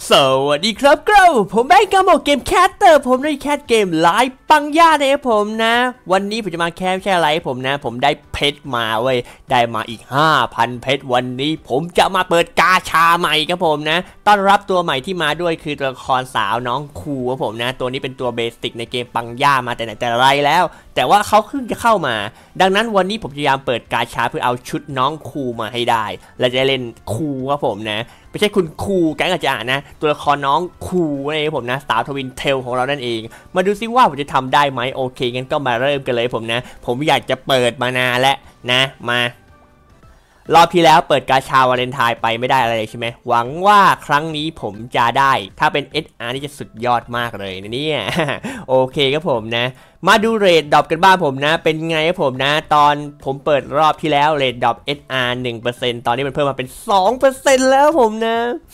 สวัสดีครับผมแบงค์กาโมเกมแคสเตอร์ผมได้แคสเกมไลฟ์ปังย่านะครับผมนะวันนี้ผมจะมาแคสแค่ไลฟ์ผมนะผมได้เพชรมาเว้ยได้มาอีก 5,000 เพชรวันนี้ผมจะมาเปิดกาชาใหม่ครับผมนะต้อนรับตัวใหม่ที่มาด้วยคือตัวละครสาวน้องคูครับผมนะตัวนี้เป็นตัวเบสิกในเกมปังย่ามาแต่ไหนแต่ไรแล้วแต่ว่าเขาเพิ่งจะเข้ามาดังนั้นวันนี้ผมพยายามเปิดกาชาเพื่อเอาชุดน้องคูมาให้ได้และจะเล่นคูครับผมนะไม่ใช่คุณคูแก๊งอาจารย์นะตัวละครน้องคูนะครับผมนะสาวทวินเทลของเรานั่นเองมาดูซิว่าผมจะทำได้ไหมโอเคงั้นก็มาเริ่มกันเลยผมนะผมอยากจะเปิดมานานแล้วนะมารอบที่แล้วเปิดกาชาวาเลนไทน์ไปไม่ได้อะไรใช่ไหมหวังว่าครั้งนี้ผมจะได้ถ้าเป็น SR นี่จะสุดยอดมากเลยนะเนี่ยโอเคครับผมนะมาดูเรทดรอปกันบ้างผมนะเป็นไงครับผมนะตอนผมเปิดรอบที่แล้วเรทดรอป SR 1% ตอนนี้มันเพิ่มมาเป็น 2% แล้วผมนะ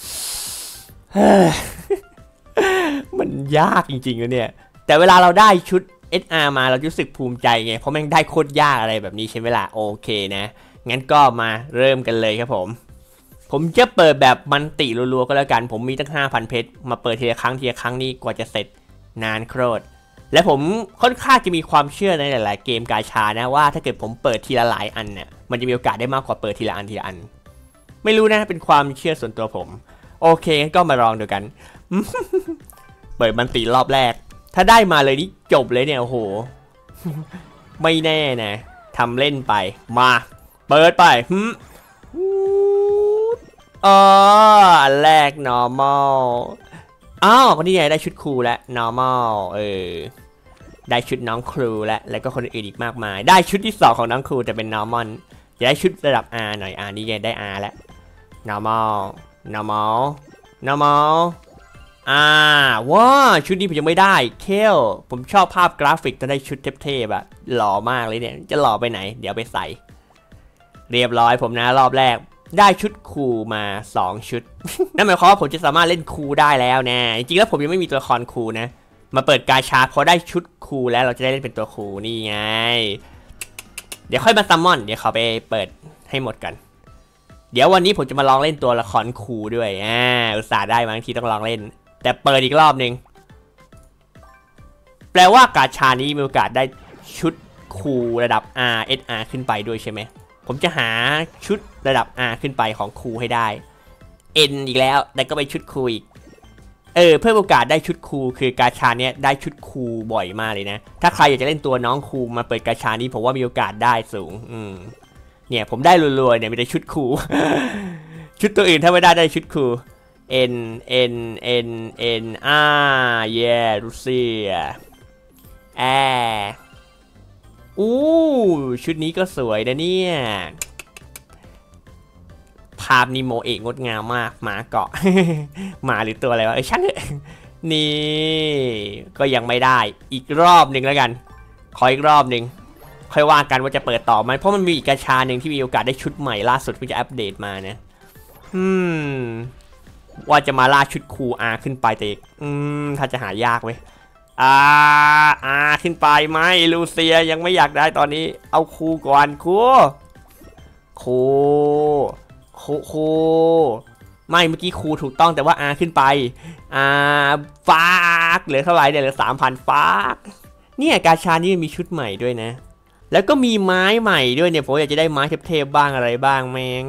มันยากจริงๆนะเนี่ยแต่เวลาเราได้ชุด SR มาเรารู้สึกภูมิใจไงเพราะแม่งได้โคตรยากอะไรแบบนี้ใช่ไหมล่ะโอเคนะงั้นก็มาเริ่มกันเลยครับผมจะเปิดแบบมันติรัวๆก็แล้วกันผมมีตั้ง 5,000 เพชรมาเปิดทีละครั้งนี่กว่าจะเสร็จนานโคตรและผมค่อนข้างจะมีความเชื่อในหลายๆเกมกาชานะว่าถ้าเกิดผมเปิดทีละหลายอันเนี่ยมันจะมีโอกาสได้มากกว่าเปิดทีละอันไม่รู้นะเป็นความเชื่อส่วนตัวผมโอเคงั้นก็มาลองดูกัน เปิดมันติรอบแรกถ้าได้มาเลยนี่จบเลยเนี่ยโอ้โห ไม่แน่นะทำเล่นไปมาเปิดไปอันแรก normal อ้าวคนนี้ไงได้ชุดครูแล้ว normal ได้ชุดน้องครูแล้วก็คนอื่นอีกมากมายได้ชุดที่2ของน้องครูแต่เป็น normal จะได้ชุดระดับ R หน่อยนี่ไงได้ R แล้ว normal ว้าชุดนี้ผมยังไม่ได้เคลผมชอบภาพกราฟิกตอนได้ชุดเทพๆอะหล่อมากเลยเนี่ยจะหล่อไปไหนเดี๋ยวไปใส่เรียบร้อยผมนะรอบแรกได้ชุดคูมา2ชุด นั่นหมายความว่าผมจะสามารถเล่นคูได้แล้วนะจริงๆแล้วผมยังไม่มีตัวละครคูนะมาเปิดกาชาพอได้ชุดคูแล้วเราจะได้เล่นเป็นตัวคูนี่ไงเดี๋ยวค่อยมาซัมมอนเดี๋ยวเขาไปเปิดให้หมดกันเดี๋ยววันนี้ผมจะมาลองเล่นตัวละครคูด้วยอุตส่าห์ได้บางทีต้องลองเล่นแต่เปิดอีกรอบนึงแปลว่ากาชานี้มีโอกาสได้ชุดคูระดับ R SR ขึ้นไปด้วยใช่ไหมผมจะหาชุดระดับ R ขึ้นไปของครูให้ได้ N อีกแล้วแต่ก็ไปชุดครูอีกเพิ่มโอกาสได้ชุดครูคือกาชาเนี้ยได้ชุดครูบ่อยมากเลยนะถ้าใครอยากจะเล่นตัวน้องครูมาเปิดกาชานี้ผมว่ามีโอกาสได้สูงเนี่ยผมได้รัวๆเนี่ยมีแต่ชุดครู ชุดตัวอื่นถ้าไม่ได้ชุดครู Nรูเซียชุดนี้ก็สวยนะเนี่ยภาพนิโมเอกงดงามมากหมาเกาะ หมาหรือตัวอะไรวะช่างเถอะนี่ก็ยังไม่ได้อีกรอบหนึ่งแล้วกันขออีกรอบหนึ่งค่อยว่ากันว่าจะเปิดต่อไหมเพราะมันมีอีกกาชาหนึ่งที่มีโอกาสได้ชุดใหม่ล่าสุดเพิ่งจะอัปเดตมานะว่าจะมาล่าชุดคูอาขึ้นไปแต่ถ้าจะหายากเว้ยขึ้นไปไหมลูเซียยังไม่อยากได้ตอนนี้เอาคูก่อนคูไม่เมื่อกี้คูถูกต้องแต่ว่าขึ้นไปฟากเหลือเท่าไหร่เนี่ยเหลือ 3,000 ฟากเนี่ยกาชานี่มีชุดใหม่ด้วยนะแล้วก็มีไม้ใหม่ด้วยเนี่ยผมอยากจะได้ไม้เทพๆบ้างอะไรบ้างแมง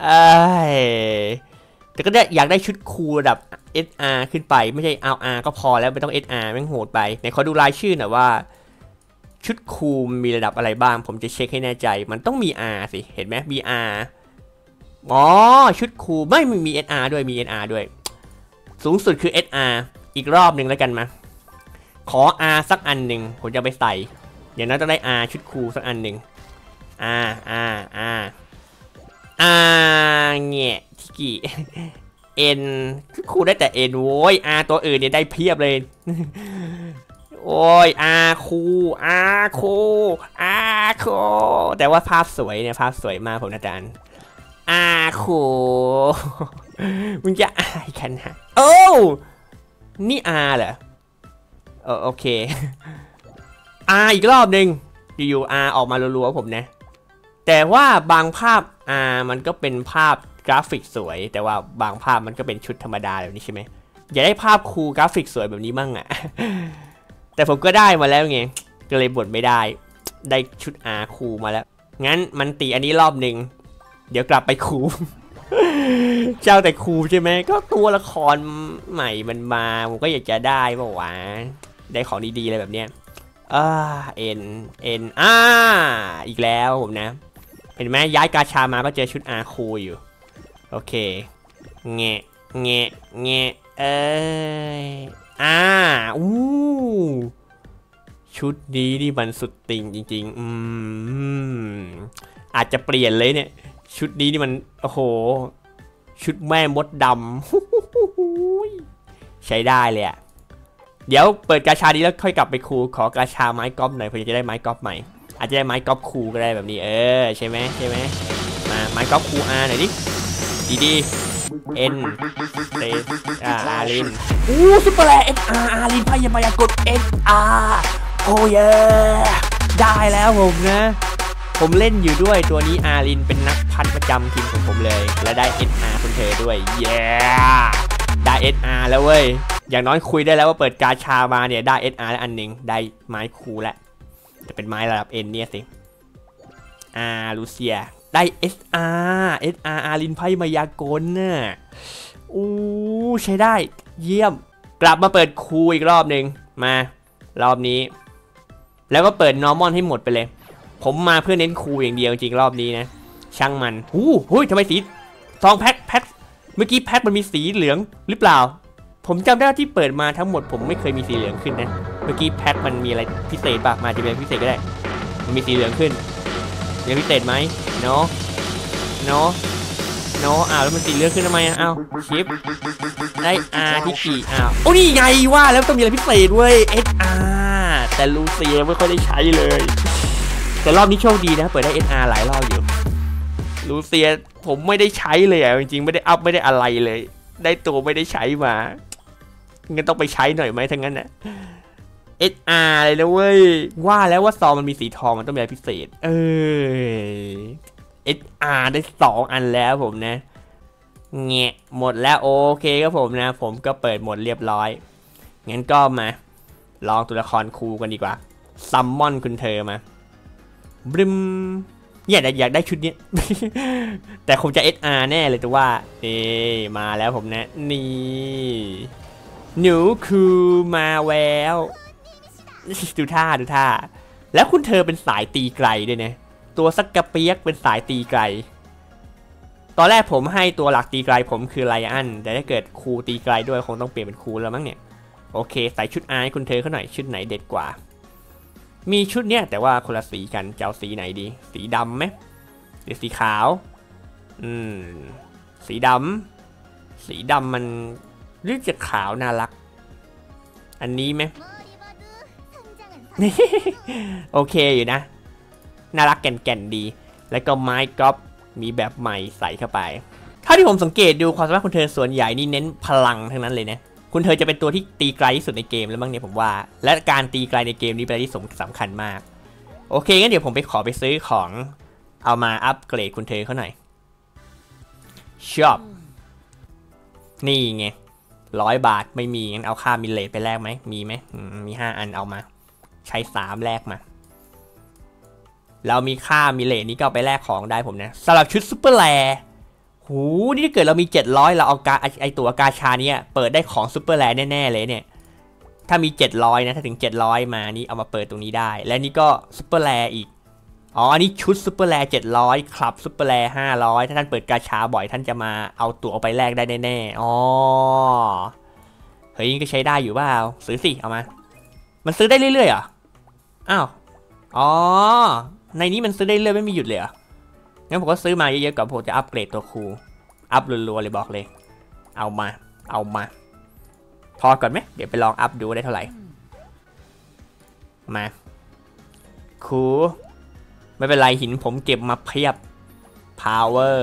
แต่ก็อยากได้ชุดคูระดับ SR ขึ้นไปไม่ใช่ R ก็พอแล้วไม่ต้อง SR แม่งโหดไปไหนขอดูรายชื่อหน่อยว่าชุดคูมีระดับอะไรบ้างผมจะเช็คให้แน่ใจมันต้องมี R สิเห็นไหมมี R ชุดคูไม่มี SR ด้วยมี SR ด้วยสูงสุดคือ SR อีกรอบหนึ่งแล้วกันมาขอ R สักอันหนึ่งผมจะไปใส่อย่างนั้นต้องได้ R ชุดคูสักอันหนึ่งเงี้ยทิกิN ครูได้แต่ N โว้ย R ตัวอื่นเนี่ยได้เพียบเลยโอ้ย R ครูแต่ว่าภาพสวยเนี่ยภาพสวยมากผมอาจารย์ครูมึงจะอายกันฮะนี่ R เหรอโอเค R อีกรอบหนึ่งอยู่ R ออกมารัวๆผมนะแต่ว่าบางภาพมันก็เป็นภาพกราฟิกสวยแต่ว่าบางภาพมันก็เป็นชุดธรรมดาแบบนี้ใช่ไหมอยากได้ภาพคูลกราฟิกสวยแบบนี้มั่งอะ แต่ผมก็ได้มาแล้วไงก็เลยบ่นไม่ได้ชุดอาคูลมาแล้วงั้นมันตีอันนี้รอบหนึ่งเดี๋ยวกลับไปคูล เจ้าแต่คูลใช่ไหมก็ตัวละครใหม่มันมาผมก็อยากจะได้ป่าวะได้ของดีๆอะไรแบบเนี้ยเอ็นอีกแล้วผมนะเห็นไหมย้ายกาชามาก็เจอชุดอาคูลอยู่โอเคแงะอู้ชุดนี้นี่มันสุดติงจริงๆอาจจะเปลี่ยนเลยเนี่ยชุดนี้นี่มันโอ้โหชุดแม่มดดำ ใช้ได้เลยอะเดี๋ยวเปิดกาชาดีแล้วค่อยกลับไปคูขอกาชาไม้กอล์ฟหน่อยเพื่อจะได้ไม้กอล์ฟใหม่อาจจะได้ไม้กอล์ฟคูก็ได้แบบนี้ใช่ไหมมาไม้กอล์ฟคูอาหน่อยดิดีเอ็นอารินซุปเปอร์แลเอ็นอารินพยามายากดเอ็นโอ้ยได้แล้วผมนะผมเล่นอยู่ด้วยตัวนี้อารินเป็นนักพันประจำทีมของผมเลยและได้ SR คุณเธอด้วยได้ SR แล้วเว้ยอย่างน้อยคุยได้แล้วว่าเปิดกาชามาเนี่ยได้ SR แล้วอันหนึ่งได้ไม้คูแล้วจะเป็นไม้ระดับ N เนี่ยสิลูเซียได้ SR อารินไพ่มายากลน่ะใช้ได้เยี่ยมกลับมาเปิดคูอีกรอบหนึ่งมารอบนี้แล้วก็เปิดนอร์มอนให้หมดไปเลยผมมาเพื่อเน้นคูอย่างเดียวจริงรอบนี้นะช่างมันทำไมสีซองแพ็คเมื่อกี้แพ็คมันมีสีเหลืองหรือเปล่าผมจำได้ที่เปิดมาทั้งหมดผมไม่เคยมีสีเหลืองขึ้นนะเมื่อกี้แพ็คมันมีอะไรพิเศษป่ะมาจะเป็นพิเศษก็ได้มันมีสีเหลืองขึ้นเรื่องพิเศษไหมเนาะแล้วมันสีเหลืองขึ้นทำไมชิปได้ที่กี่นี่ไงว่าแล้วต้องมีอะไรพิเศษเว้ย SR แต่ลูเซียไม่ค่อยได้ใช้เลยแต่รอบนี้โชคดีนะเปิดได้ SR หลายรอบอยู่ลูเซียผมไม่ได้ใช้เลยจริงๆไม่ได้อัพไม่ได้อะไรเลยได้ตัวไม่ได้ใช้มางั้นต้องไปใช้หน่อยไหมทั้งนั้นนะ SR เลยนะเว้ยว่าแล้วว่าซองมันมีสีทองมันต้องมีอะไรพิเศษSR ได้2 อันแล้วผมนะเงี้ยหมดแล้วโอเคครับผมนะผมก็เปิดหมดเรียบร้อยงั้นก็มาลองตัวละครคูกันดีกว่าซัมมอนคุณเธอมาบริมอยากได้ชุดนี้ แต่คงจะ SR แน่เลยแต่ว่ามาแล้วผมนะนี่หนูคูมาแล้วดูท่าแล้วคุณเธอเป็นสายตีไกลด้วยนะตัวสักกระเปียกเป็นสายตีไกลตอนแรกผมให้ตัวหลักตีไกลผมคือไลอันแต่ถ้าเกิดคูตีไกลด้วยคงต้องเปลี่ยนเป็นคูแล้วมั้งเนี่ยโอเคใส่ชุดให้คุณเธอเขาหน่อยชุดไหนเด็ดกว่ามีชุดเนี้ยแต่ว่าคนละสีกันจะเอาสีไหนดีสีดำไหมหรือสีขาวสีดำมันหรือจะขาวน่ารักอันนี้ไหม โอเคอยู่นะน่ารักแก่นดีแล้วก็ไม้กอล์ฟมีแบบใหม่ใส่เข้าไปเท่าที่ผมสังเกตดูความสามารถคุณเธอส่วนใหญ่นี่เน้นพลังทั้งนั้นเลยนะคุณเธอจะเป็นตัวที่ตีไกลที่สุดในเกมแล้วมั้งเนี่ยผมว่าและการตีไกลในเกมนี้เป็นอะไรที่สำคัญมากโอเคงั้นเดี๋ยวผมไปขอไปซื้อของเอามาอัปเกรดคุณเธอเขาหน่อยช็อปนี่ไง100 บาทไม่มีงั้นเอาค่ามิลเลตไปแลกไหมมีไหมมี5 อันเอามาใช้3แลกมาเรามีค่ามิลเลตนี้ก็ไปแลกของได้ผมนะสำหรับชุดซุปเปอร์แลนี่ถ้าเกิดเรามี700เราเอาไอตัวกาชาเนี่ยเปิดได้ของซุปเปอร์แลแน่ๆเลยเนี่ยถ้ามี700นะถ้าถึง700มานี่เอามาเปิดตรงนี้ได้และนี่ก็ซุปเปอร์แลอีกอันนี้ชุดซุปเปอร์แล700คลับซุปเปอร์แล500ถ้าท่านเปิดกาชาบ่อยท่านจะมาเอาตัวไปแลกได้แน่ๆเฮ้ยก็ใช้ได้อยู่เปล่าซื้อสิเอามามันซื้อได้เรื่อยๆเหรอในนี้มันซื้อได้เรื่อยไม่มีหยุดเลยเหรองั้นผมก็ซื้อมาเยอะๆก่อนผมจะอัปเกรดตัวคูอัพรัวๆเลยบอกเลยเอามาพอก่อนไหมเดี๋ยวไปลองอัพดูได้เท่าไหร่มาคูไม่เป็นไรหินผมเก็บมาเพียบ power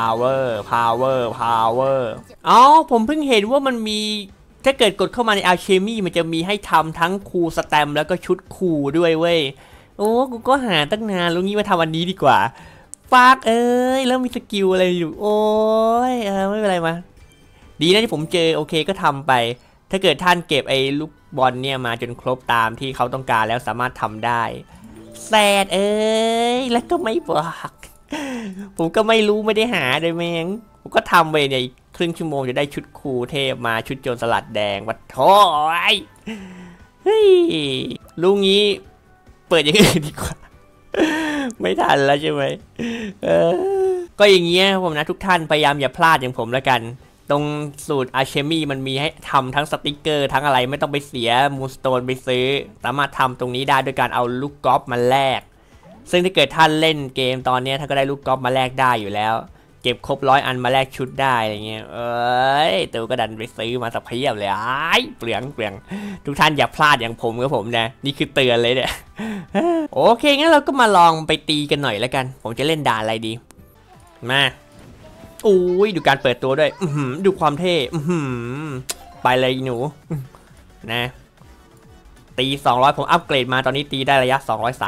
ผมเพิ่งเห็นว่ามันมีถ้าเกิดกดเข้ามาใน Alchemy มันจะมีให้ทำทั้งคูสแตมแล้วก็ชุดคูด้วยเว้ยกูก็หาตั้งนานแล้วงี้มาทำอันนี้ดีกว่าฟากแล้วมีสกิลอะไรอยู่ไม่เป็นไรมาดีนะที่ผมเจอโอเคก็ทำไปถ้าเกิดท่านเก็บไอ้ลูกบอลเนี่ยมาจนครบตามที่เขาต้องการแล้วสามารถทำได้แซดแล้วก็ไม่บอกผมก็ไม่รู้ไม่ได้หาเลยแม่งผมก็ทำไปเนี่ยครึ่งชั่วโมงจะได้ชุดคูเทพมาชุดโจรสลัดแดงวัดโถ่เฮ้ยลุงงี้เปิดอย่างอื่นดีกว่าไม่ทันแล้วใช่ไหมก็อย่างเงี้ยผมนะทุกท่านพยายามอย่าพลาดอย่างผมแล้วกันตรงสูตรอาร์เชมี่มันมีให้ทำทั้งสติกเกอร์ทั้งอะไรไม่ต้องไปเสียมูนสโตนไปซื้อสามารถทำตรงนี้ได้ด้วยการเอาลูกกอล์ฟมาแลกซึ่งถ้าเกิดท่านเล่นเกมตอนนี้ท่านก็ได้ลูกกอล์ฟมาแลกได้อยู่แล้วเก็บครบ100 อันมาแลกชุดได้อะไรเงี้ยตัวก็ดันไปซื้อมาสักเพียบเลยเปลืองทุกท่านอย่าพลาดอย่างผมกับผมนะนี่คือเตือนเลยเนี่ยโอเคงั้นเราก็มาลองไปตีกันหน่อยแล้วกันผมจะเล่นด่านอะไรดีมาอุ้ยดูการเปิดตัวด้วยดูความเท่ไปเลยหนูนะตี200ผมอัปเกรดมาตอนนี้ตีได้ระยะ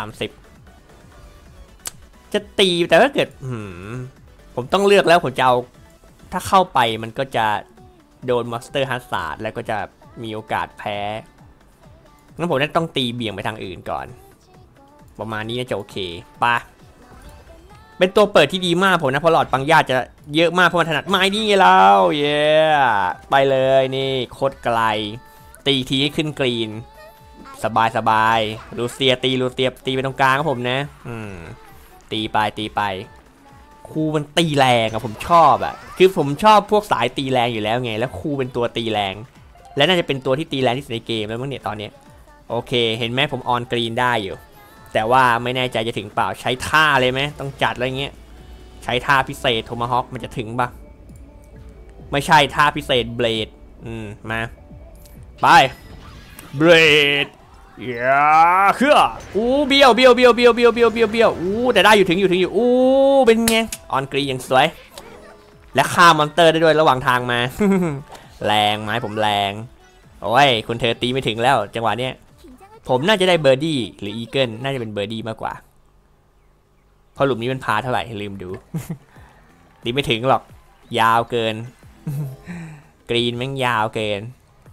230จะตีแต่ถ้าเกิดผมต้องเลือกแล้วผมจะเอาถ้าเข้าไปมันก็จะโดนมอนสเตอร์ฮัสซาร์ดแล้วก็จะมีโอกาสแพ้งั้นผมต้องตีเบี่ยงไปทางอื่นก่อนประมาณนี้น่าจะโอเคปะเป็นตัวเปิดที่ดีมากผมนะเพราะหลอดปังญาจะเยอะมากเพราะมันถนัดไม้นี่ไงเราไปเลยนี่โคตรไกลตีทีให้ขึ้นกรีนสบายลูเซียตีไปตรงกลางครับผมนะตีไปครูมันตีแรงอะผมชอบอะคือผมชอบพวกสายตีแรงอยู่แล้วไงแล้วครูเป็นตัวตีแรงและน่าจะเป็นตัวที่ตีแรงที่สุดในเกมแล้วมั้งเนี่ยตอนนี้โอเคเห็นไหมผมออนกรีนได้อยู่แต่ว่าไม่แน่ใจจะถึงเปล่าใช้ท่าเลยไหมต้องจัดอะไรเงี้ยใช้ท่าพิเศษโทมาฮอคมันจะถึงปะไม่ใช่ท่าพิเศษเบลดมาไปเบลดอย่าเครื่อเบี้ยวแต่ได้อยู่ถึงอยู่เป็นไงออนกรีนอย่างสวยและฆ่ามอนเตอร์ได้ด้วยระหว่างทางมา แรงไม้ผมแรงโอ้ยคุณเธอตีไม่ถึงแล้วจังหวะเนี้ยผมน่าจะได้เบอร์ดี้หรืออีเกิลน่าจะเป็นเบอร์ดี้มากกว่าเพราะหลุมนี้มันพาเท่าไหร่ลืมดู ตีไม่ถึงหรอกยาวเกิน กรีนแม่งยาวเกินไป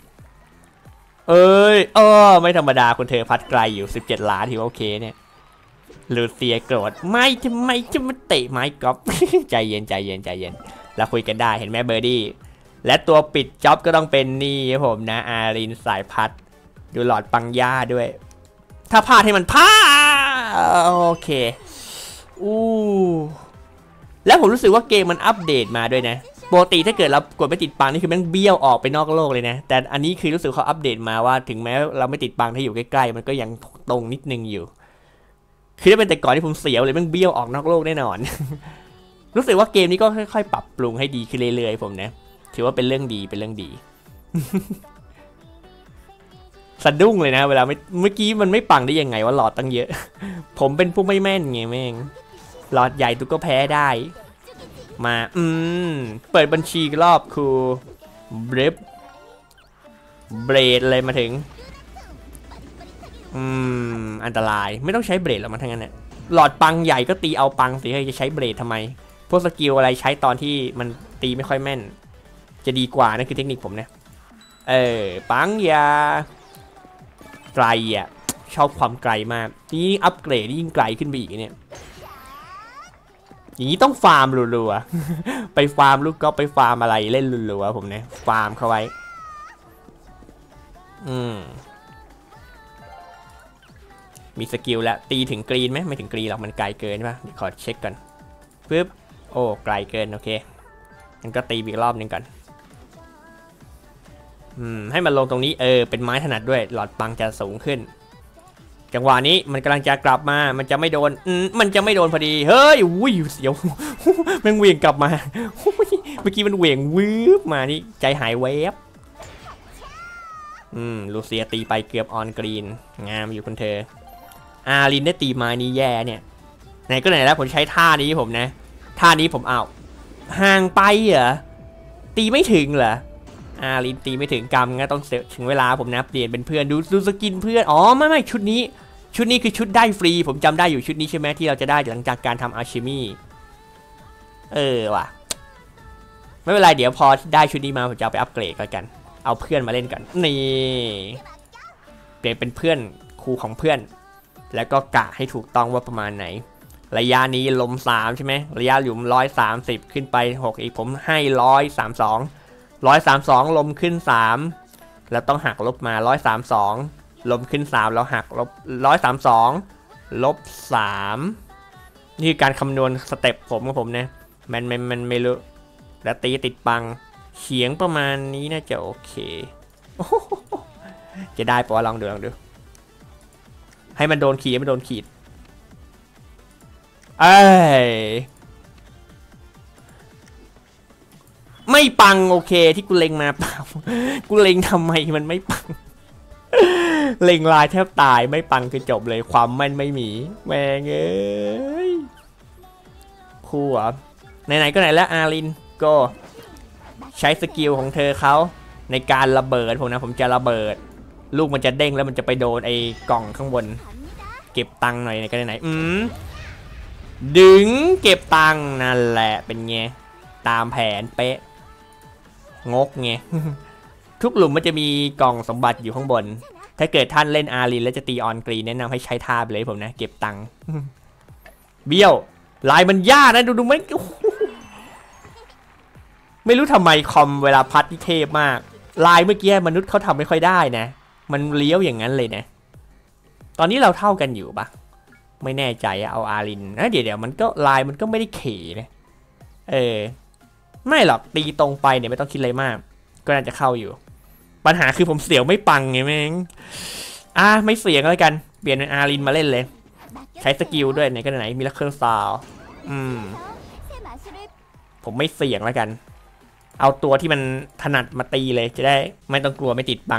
ไม่ธรรมดาคุณเธอพัดไกลอยู่17 ล้านที่โอเคเนี่ยลูเซียโกรธไม่ทำไมจะมาเตะไม้กอล์ฟ ใจเย็นเราคุยกันได้เห็นไหมเบอร์ดี้และตัวปิดจ็อบก็ต้องเป็นนี่ผมนะอารินสายพัดดูหลอดปังย่าด้วยถ้าพลาดให้มันพลาดโอเคแล้วผมรู้สึกว่าเกมมันอัปเดตมาด้วยนะปกติถ้าเกิดเรากดไม่ติดปังนี่คือมันเบี้ยวออกไปนอกโลกเลยนะแต่อันนี้คือรู้สึกเขาอัปเดตมาว่าถึงแม้เราไม่ติดปังถ้าอยู่ใกล้ๆมันก็ยังตรงนิดนึงอยู่คือถ้าเป็นแต่ก่อนที่ผมเสียวเลยมันเบี้ยวออกนอกโลกแน่นอน รู้สึกว่าเกมนี้ก็ค่อยๆปรับปรุงให้ดีขึ้นเรื่อยๆผมนะถือว่าเป็นเรื่องดี สะดุ้งเลยนะเวลาเมื่อกี้มันไม่ปังได้ยังไงว่าหลอดตั้งเยอะ ผมเป็นผู้ไม่แม่นไงแม่งหลอดใหญ่ตุ๊กก็แพ้ได้มาเปิดบัญชีรอบคูเบรดเลยมาถึงอันตรายไม่ต้องใช้เบรดหรอกมันทั้งนั้นเนี่ยหลอดปังใหญ่ก็ตีเอาปังสิจะใช้เบรดทำไมพวกสกิลอะไรใช้ตอนที่มันตีไม่ค่อยแม่นจะดีกว่านั่นคือเทคนิคผมนะปังยาไกลชอบความไกลมากนี่อัปเกรดยิ่งไกลขึ้นไปอีกเนี่ยอย่างนี้ต้องฟาร์มรัวๆไปฟาร์มลูกก็ไปฟาร์มอะไรเล่นรัวๆผมเนี่ยฟาร์มเข้าไว้มีสกิลแล้วตีถึงกรีนไหมไม่ถึงกรีนหรอกมันไกลเกินใช่ปะเดี๋ยวขอเช็คก่อนปึ๊บโอ้ไกลเกินโอเคงั้นก็ตีอีกรอบนึงก่อนให้มันลงตรงนี้เป็นไม้ถนัดด้วยหลอดปังจะสูงขึ้นจังหวะนี้มันกำลังจะกลับมามันจะไม่โดนมันจะไม่โดนพอดีเฮ้ยอุ้ยเสียว มันเหวี่ยงกลับมาเมื่อกี้มันเหวี่ยงวืบมานี่ใจหายแวบลูเซียตีไปเกือบออนกรีนงามอยู่คุณเธออารินได้ตีไม้นี้แย่เนี่ยไหนก็ไหนแล้วผมใช้ท่านี้ผมนะท่านี้ผมเอาห่างไปเหรอตีไม่ถึงเหรออารินตีไม่ถึงกรรมงั้นต้องถึงเวลาผมนะเปลี่ยนเป็นเพื่อนดูสกินเพื่อนอ๋อไม่ชุดนี้คือชุดได้ฟรีผมจำได้อยู่ชุดนี้ใช่ไหมที่เราจะได้หลังจากการทำอาร์ชิมี่ว่ะไม่เป็นไรเดี๋ยวพอได้ชุดนี้มาผมจะเอาไปอัปเกรดกันเอาเพื่อนมาเล่นกันนี่เปลี่ยนเป็นเพื่อนครูของเพื่อนแล้วก็กะให้ถูกต้องว่าประมาณไหนระยะนี้ลม3ใช่ไหมระยะหลุม130ขึ้นไป6อีกผมให้132ลมขึ้น3แล้วต้องหักลบมา132ลมขึ้น3แล้วหักลบ132ลบ3นี่คือการคำนวณสเต็ปผมของผมนะมันไม่รู้แล้วตีติดปังเฉียงประมาณนี้น่าจะโอเคจะได้ปะลองดูให้มันโดนขีดไม่โดนขีดไม่ปังโอเคที่กูเล็งมาเปล่ากูเล็งทำไมมันไม่ปังเล็งลายแทบตายไม่ปังคือจบเลยความแม่นไม่มีแม่งเอ้ยคู่อ่ะไหนๆก็ไหนแล้วอารินก็ใช้สกิลของเธอเขาในการระเบิดผมนะผมจะระเบิดลูกมันจะเด้งแล้วมันจะไปโดนไอ้กล่องข้างบนเก็บตังค์หน่อยในกันไหนดึงเก็บตังค์นั่นแหละเป็นไงตามแผนเป๊ะงกไงทุกหลุมมันจะมีกล่องสมบัติอยู่ข้างบนถ้าเกิดท่านเล่นอารินแล้วจะตีออนกรีนแนะนำให้ใช้ท่าไปเลยผมนะเก็บตังค์เบี้ยวลายมันยากนะดูไม่รู้ทำไมคอมเวลาพัดที่เทพมากลายเมื่อกี้มนุษย์เขาทำไม่ค่อยได้นะมันเลี้ยวอย่างนั้นเลยนะตอนนี้เราเท่ากันอยู่ปะไม่แน่ใจเอาอารินนะเดี๋ยวมันก็ลายมันก็ไม่ได้เขนะไม่หรอกตีตรงไปเนี่ยไม่ต้องคิดอะไรมากก็น่าจะเข้าอยู่ปัญหาคือผมเสียวไม่ปังไงแม่งไม่เสียงแล้วกันเปลี่ยนเป็นอารินมาเล่นเลยใช้สกิลด้วยไหนก็ไหนมีลักเคอร์ซาวผมไม่เสี่ยงแล้วกันเอาตัวที่มันถนัดมาตีเลยจะได้ไม่ต้องกลัวไม่ติดบัง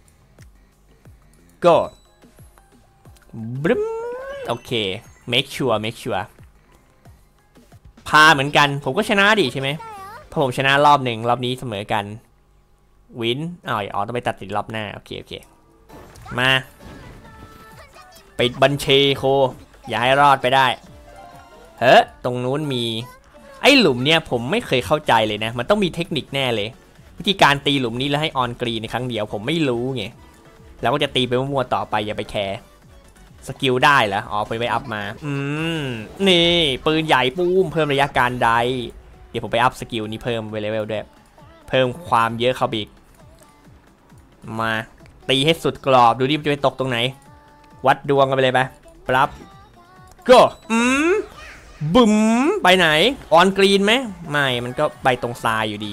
ก็บรึ้มโอเค make sure พาเหมือนกันผมก็ชนะดิใช่ไหมเพราะผมชนะรอบหนึ่งรอบนี้เสมอกันวินต้องไปตัดสินรอบหน้าโอเคมาปิดบัญชีโคอย่าให้รอดไปได้ตรงนู้นมีไอ้หลุมเนี่ยผมไม่เคยเข้าใจเลยนะมันต้องมีเทคนิคแน่เลยวิธีการตีหลุมนี้แล้วให้ออนกรีนในครั้งเดียวผมไม่รู้ไงแล้วก็จะตีไปมั่วๆต่อไปอย่าไปแคร์สกิลได้เหรอไปอัพมานี่ปืนใหญ่ปุ้มเพิ่มระยะการไดเดี๋ยวผมไปอัพสกิลนี้เพิ่มเลเวลด้วยเพิ่มความเยอะเข้าอีกมาตีให้สุดกรอบดูดิมันจะไปตกตรงไหนวัดดวงกันไปเลยไปปั๊บก็บึ้มไปไหนออนกรีนไหมไม่มันก็ไปตรงทรายอยู่ดี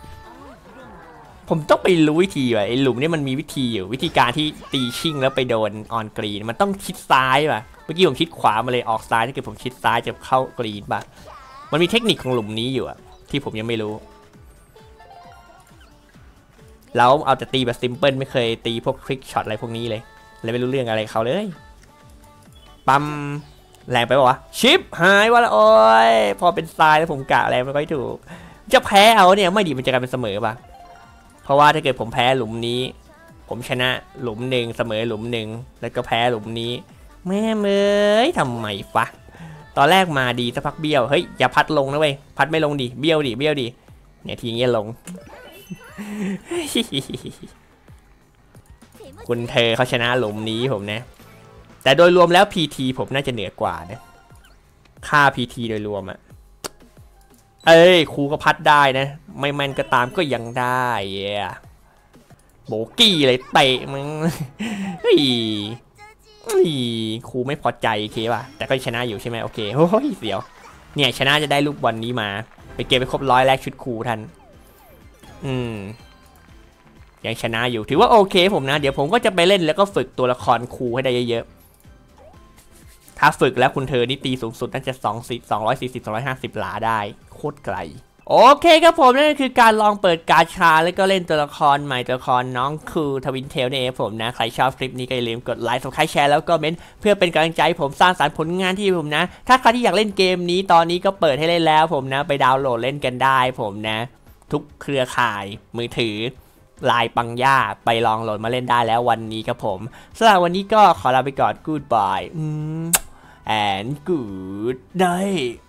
ผมต้องไปรู้วิธีว่ะไอ้หลุมนี่มันมีวิธีอยู่วิธีการที่ตีชิ่งแล้วไปโดนออนกรีนมันต้องชิดซ้ายป่ะเมื่อกี้ผมชิดขวามาเลยออกซ้ายถ้าเกิดผมชิดซ้ายจะเข้ากรีนป่ะมันมีเทคนิคของหลุมนี้อยู่อะที่ผมยังไม่รู้แล้วเอาแต่ตีแบบซิมเพิลไม่เคยตีพวกทริกช็อตอะไรพวกนี้เลยไม่รู้เรื่องอะไรเขาเลยปั๊มแรงไปป่าวะชิปหายวะละโอ้ยพอเป็นทรายแล้วผมกะแรงไม่ค่อยถูกจะแพ้เอาเนี่ยไม่ดีมันจะกลายเป็นเสมอป่ะเพราะว่าถ้าเกิดผมแพ้หลุมนี้ผมชนะหลุมหนึ่งเสมอหลุมหนึ่งแล้วก็แพ้หลุมนี้แม่เมยทำไมฟะตอนแรกมาดีสักพักเบี้ยวเฮ้ยอย่าพัดลงนะเว้ยพัดไม่ลงดิเบี้ยวดิเนี่ยทีเงี้ยลง คุณเธอเขาชนะหลุมนี้ผมนะแต่โดยรวมแล้ว PT ผมน่าจะเหนือกว่านะค่า PT โดยรวมอะครูก็พัดได้นะไม่แม่นก็ตามก็ยังได้โบกี้เลยเตะมึงครูไม่พอใจโอเคป่ะแต่ก็ชนะอยู่ใช่ไหมโอเคโอ้ยเสียวเนี่ยชนะจะได้ลูกบอลนี้มาไปเก็บไปครบ100แลกชุดครูทันยังชนะอยู่ถือว่าโอเคผมนะเดี๋ยวผมก็จะไปเล่นแล้วก็ฝึกตัวละครครูให้ได้เยอะๆถ้าฝึกแล้วคุณเธอนี่ตีสูงสุดน่าจะ240-250 หลาได้โคตรไกลโอเคครับผมนั่นคือการลองเปิดกาชาแล้วก็เล่นตัวละครใหม่ตัวละครน้องคูทวินเทลนี่เองผมนะใครชอบคลิปนี้ก็อย่าลืมกดไลค์ Subscribe แชร์แล้วก็เมนต์เพื่อเป็นกำลังใจผมสร้างสรรค์ผลงานที่ผมนะถ้าใครที่อยากเล่นเกมนี้ตอนนี้ก็เปิดให้เล่นแล้วผมนะไปดาวน์โหลดเล่นกันได้ผมนะทุกเครือข่ายมือถือลายปังย่าไปลองโหลดมาเล่นได้แล้ววันนี้ครับผมสำหรับวันนี้ก็ขอลาไปก่อน Goodbye and good night